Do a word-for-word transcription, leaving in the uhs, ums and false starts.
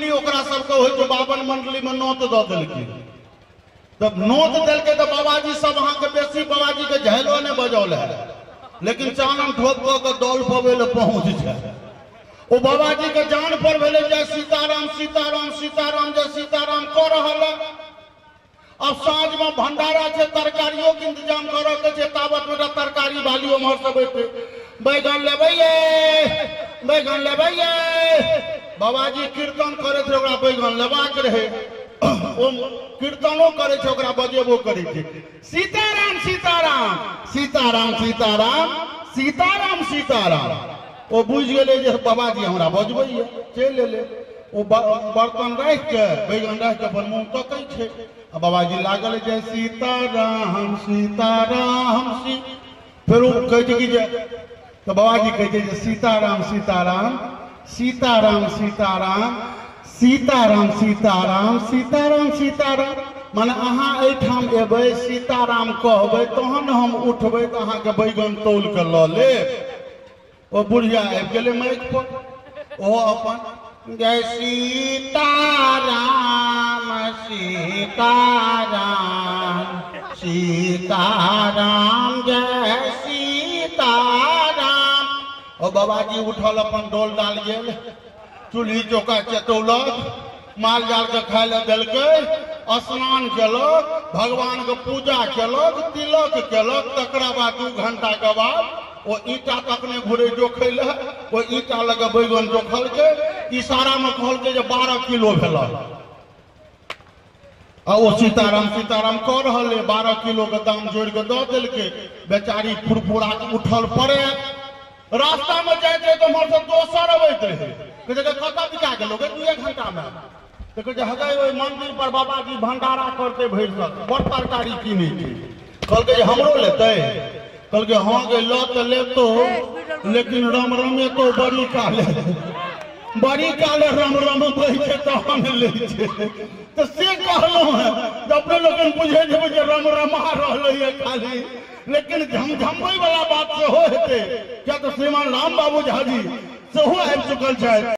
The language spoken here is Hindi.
मंडली ओकरा सबके होइ छै बावन मंडली में नोत दऽ देलकै। तब नोत देलकै तो बाबाजी सब अहाँ के बेसी बाबाजी के झैलो ने बजौल है, लेकिन चानन ठोक के दौड़ पवे ले पहुंच जाए। ओ बाबाजी के जान पर भेले जय सीताराम सीताराम सीताराम जय सीताराम कह रहल है। अब साँझ में भंडारा है, तरकारियों के इंतजाम करे के छै, तावत में तरकारी वाली उम्हर से बैठे बैगन लेबै बैगन लेबै। बाबाजी कीर्तन करे थे, ओकरा बैगन लेबाक रहे, ओ कीर्तनो करे छे, ओकरा बजेबो करे छे सीताराम सीताराम सीताराम सीताराम सीताराम सीताराम। ओ बुझ गेले जे बाबाजी हमरा बजबैया, चल एले। ओ बर्तन रख के बैगन रख के अपन मुंह तकै छे। आ बाबाजी लागल जय सीताराम सीताराम सी। फिर ओ कहै छै कि जे तो बाबाजी कहै छै जे सीताराम सीताराम सीताराम सीताराम सीताराम सीताराम सीताराम सीताराम। माने अहाँ एठाम एबै सीताराम कहबै तहन हम उठबै तो अहाँ के बैगन तौल के लऽ लेब। ओ बुढ़िया आबि गेलै माइक पर, ओहो अपन जय सीताराम सीताराम सीताराम जय सीताराम। ओ बाबाजी उठल, अपन डोल डाल गेल, चूल्ही चौका चटौलक, माल जाल के खाय ले देलकै, स्नान केलक, भगवान के पूजा केलक, तिलक केलक। तकरा बाद दू घंटा के बाद वो ईटा तकने घुरे जोखे ले, वो ईटा लगे बैगन जोखल के, इशारा में कहल के जे बारह किलो भेला। आ वो सीताराम सीताराम कह रहल है, बारह किलो के दाम जोड़ के दऽ देलकै। बेचारी फुरफुरा के उठल पड़े, रास्ता में जाए तो हमर से दोसर अबैत रहे, कतऽ बिका गेलो दू एक घंटा में। तो कहे हगे ओहि मंदिर पर बाबाजी भंडारा करते भरि तक बड़ तरकारी कीने छै। कहलकै जे हमरो लेतै, कहलकै हाँ गे लऽ तऽ लेतो, लेकिन रम रमे तो बड़ी काले बड़ी काले रम रम छै तहन लै छै। तो से कहलहुँ है जे अपने लोग बुझे जेबै जे रम रमा रहलै है खाली, लेकिन झमझमबै वाला बात सेहो हेतै, किया तऽ श्रीमान राम बाबू झा जी सेहो आबि चुकल छथि।